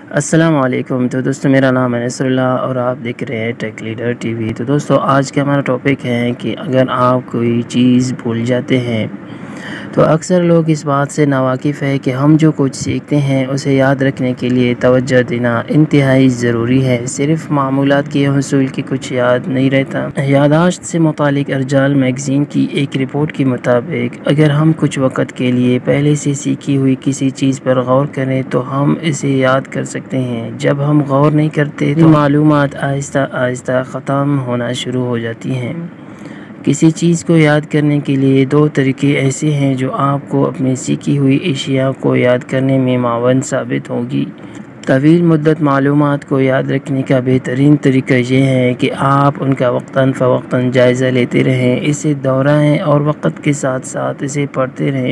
السلام علیکم۔ تو دوستو میرا نام ہے نصر اللہ اور آپ دیکھ رہے ہیں ٹیک لیڈر ٹی وی۔ تو دوستو آج کا ہمارا ٹاپک ہے کہ اگر آپ کوئی چیز بھول جاتے ہیں تو اکثر لوگ اس بات سے ناواقف ہے کہ ہم جو کچھ سیکھتے ہیں اسے یاد رکھنے کے لیے توجہ دینا انتہائی ضروری ہے۔ صرف معمولات کے حصول کی کچھ یاد نہیں رہتا۔ یادداشت سے متعلق ارجال میگزین کی ایک رپورٹ کے مطابق اگر ہم کچھ وقت کے لیے پہلے سے سیکھی ہوئی کسی چیز پر غور کریں تو ہم اسے یاد کر سکتے ہیں۔ جب ہم غور نہیں کرتے تو معلومات آہستہ آہستہ ختم ہونا شروع ہو جاتی ہیں۔ کسی چیز کو یاد کرنے کے لیے دو طریقے ایسے ہیں جو آپ کو اپنی سیکھی ہوئی اشیاء کو یاد کرنے میں معاون ثابت ہوگی۔ طویل مدت معلومات کو یاد رکھنے کا بہترین طریقہ یہ ہے کہ آپ ان کا وقتاً فوقتاً جائزہ لیتے رہیں، اسے دہرائیں اور وقت کے ساتھ ساتھ اسے پڑھتے رہیں۔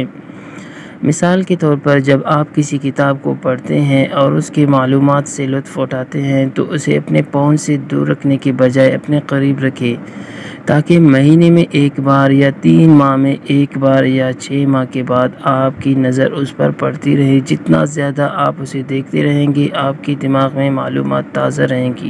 مثال کے طور پر جب آپ کسی کتاب کو پڑھتے ہیں اور اس کی معلومات سے لطف اٹھاتے ہیں تو اسے اپنے پہنچ سے دور رکھنے کے بجائے اپنے قریب رکھیں تاکہ مہینے میں ایک بار یا 3 ماہ میں ایک بار یا 6 ماہ کے بعد آپ کی نظر اس پر پڑتی رہے۔ جتنا زیادہ آپ اسے دیکھتے رہیں گے آپ کے دماغ میں معلومات تازہ رہیں گی۔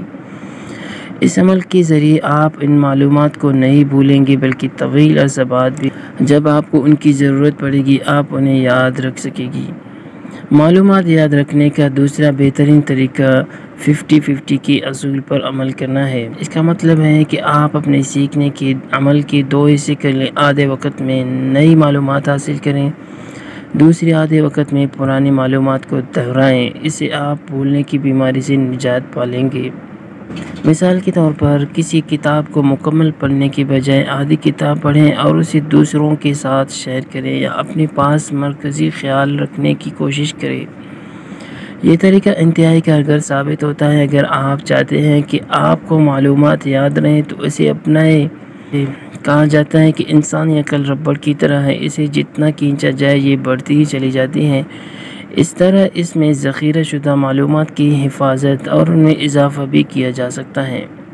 اس عمل کے ذریعے آپ ان معلومات کو نہیں بھولیں گے بلکہ طویل عرصہ بعد بھی جب آپ کو ان کی ضرورت پڑے گی آپ انہیں یاد رکھ سکیں گی۔ معلومات یاد رکھنے کا دوسرا بہترین طریقہ 50-50 کے اصول پر عمل کرنا ہے۔ اس کا مطلب ہے کہ آپ اپنے سیکھنے کے عمل کے 2 حصے کر لیں۔ آدھے وقت میں نئی معلومات حاصل کریں، دوسرے آدھے وقت میں پرانی معلومات کو دہرائیں۔ اسے آپ بھولنے کی بیماری سے نجات پالیں گے۔ مثال کے طور پر کسی کتاب کو مکمل پڑھنے کے بجائے آدھی کتاب پڑھیں اور اسے دوسروں کے ساتھ شیئر کریں یا اپنے پاس مرکزی خیال رکھنے کی کوشش کریں۔ یہ طریقہ انتہائی کارگر ثابت ہوتا ہے۔ اگر آپ چاہتے ہیں کہ آپ کو معلومات یاد رہیں تو اسے اپنائیں۔ کہا جاتا ہے کہ انسانی عقل ربڑ کی طرح ہے، اسے جتنا کھینچا جائے یہ بڑھتی ہی چلی جاتی ہے۔ اس طرح اس میں ذخیرہ شدہ معلومات کی حفاظت اور ان میں اضافہ بھی کیا جا سکتا ہے۔